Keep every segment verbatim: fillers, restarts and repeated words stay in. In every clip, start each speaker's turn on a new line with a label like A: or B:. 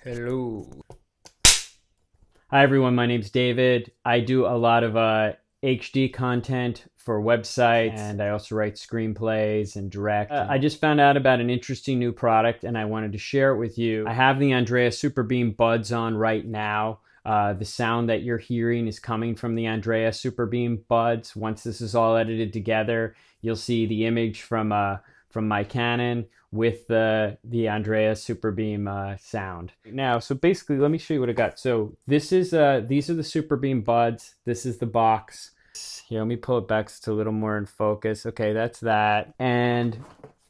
A: Hello. Hi everyone, my name's David. I do a lot of uh, H D content for websites, and I also write screenplays and direct. Uh, I just found out about an interesting new product and I wanted to share it with you. I have the Andrea Superbeam Buds on right now. Uh, the sound that you're hearing is coming from the Andrea Superbeam Buds. Once this is all edited together, you'll see the image from uh, from my Canon with the the Andrea Superbeam uh, sound. Now, so basically, let me show you what I got. So this is uh, these are the Superbeam Buds. This is the box. Here, let me pull it back so it's a little more in focus. Okay, that's that. And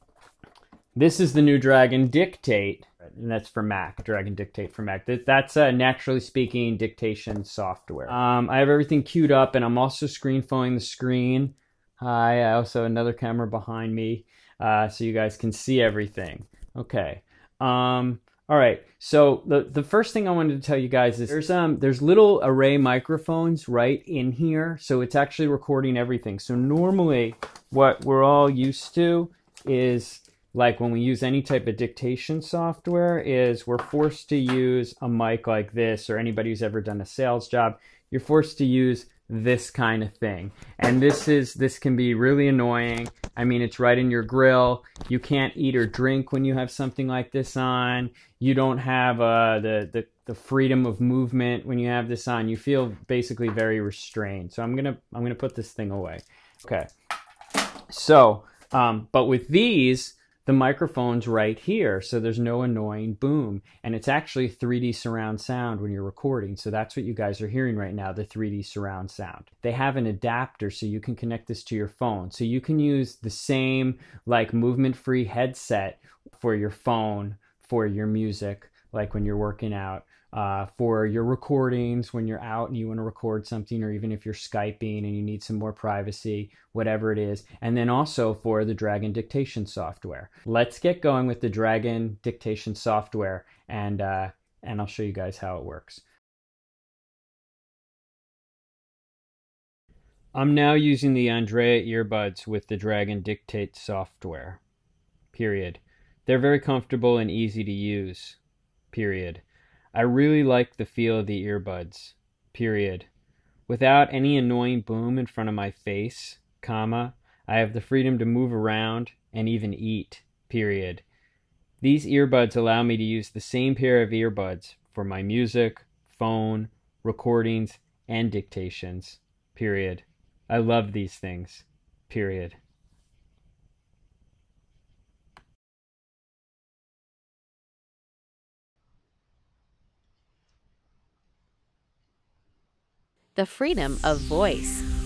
A: this is the new Dragon Dictate, and that's for Mac. Dragon Dictate for Mac. That's uh, Naturally Speaking dictation software. Um, I have everything queued up, and I'm also screen phonning the screen. Hi, I also have another camera behind me, uh, so you guys can see everything. Okay. Um, all right. So the the first thing I wanted to tell you guys is there's um there's little array microphones right in here, so it's actually recording everything. So normally, what we're all used to is, like when we use any type of dictation software, is we're forced to use a mic like this, or anybody who's ever done a sales job, you're forced to use this kind of thing. And this is this can be really annoying. I mean, it's right in your grill. You can't eat or drink when you have something like this on. You don't have uh, the, the, the freedom of movement when you have this on. You feel basically very restrained. So I'm gonna I'm gonna put this thing away. Okay. So, um, but with these, the microphone's right here, so there's no annoying boom. And it's actually three D surround sound when you're recording. So that's what you guys are hearing right now, the three D surround sound. They have an adapter so you can connect this to your phone. So you can use the same like movement-free headset for your phone, for your music, like when you're working out, uh, for your recordings when you're out and you want to record something, or even if you're Skyping and you need some more privacy, whatever it is. And then also for the Dragon Dictation software. Let's get going with the Dragon Dictation software, and uh, and I'll show you guys how it works. I'm now using the Andrea earbuds with the Dragon Dictate software, period. They're very comfortable and easy to use, period. I really like the feel of the earbuds, period. Without any annoying boom in front of my face, comma, I have the freedom to move around and even eat, period. These earbuds allow me to use the same pair of earbuds for my music, phone, recordings, and dictations, period. I love these things, period.
B: The freedom of voice.